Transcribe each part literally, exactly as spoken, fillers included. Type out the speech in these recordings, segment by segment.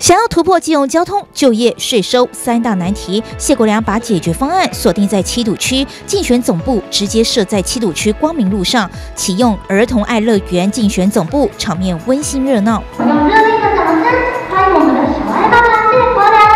想要突破基隆交通、就业、税收三大难题，谢国良把解决方案锁定在七堵区，竞选总部直接设在七堵区光明路上，启用儿童爱乐园竞选总部，场面温馨热闹。 用热烈的掌声欢迎我们的小爱爸爸谢国良。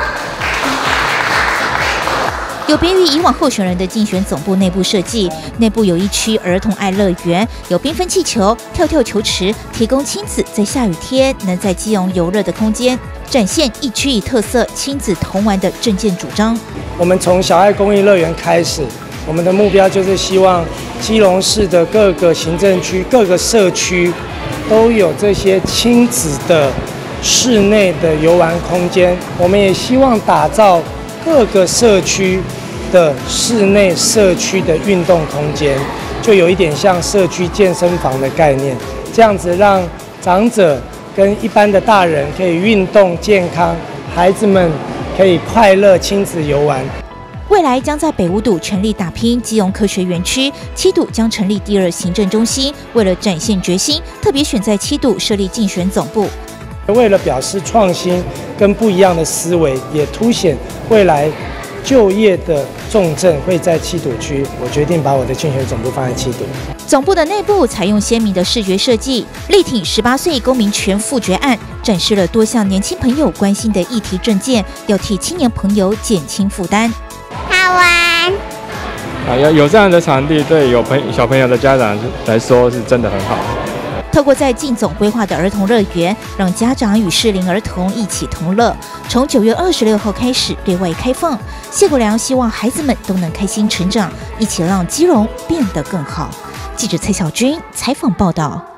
有别于以往候选人的竞选总部内部设计，内部有一区儿童爱乐园，有缤纷气球、跳跳球池，提供亲子在下雨天能在基隆游乐的空间，展现一区一特色亲子同玩的政见主张。 我们从小爱公益乐园开始，我们的目标就是希望基隆市的各个行政区、各个社区都有这些亲子的室内的游玩空间。我们也希望打造各个社区的室内社区的运动空间，就有一点像社区健身房的概念，这样子让长者跟一般的大人可以运动健康，孩子们可以快乐亲子游玩。 未来将在北五堵全力打拼基隆科学园区，七堵将成立第二行政中心。为了展现决心，特别选在七堵设立竞选总部。 为了表示创新跟不一样的思维，也凸显未来就业的重镇会在七堵区，我决定把我的竞选总部放在七堵。 总部的内部采用鲜明的视觉设计，力挺十八岁公民权复决案，展示了多项年轻朋友关心的议题政见，要替青年朋友减轻负担。 好玩啊，有有这样的场地，对有朋小朋友的家长来说是真的很好。 透过在竞总规划的儿童乐园，让家长与适龄儿童一起同乐。从九月二十六号开始对外开放，谢国良希望孩子们都能开心成长，一起让基隆变得更好。记者蔡小军采访报道。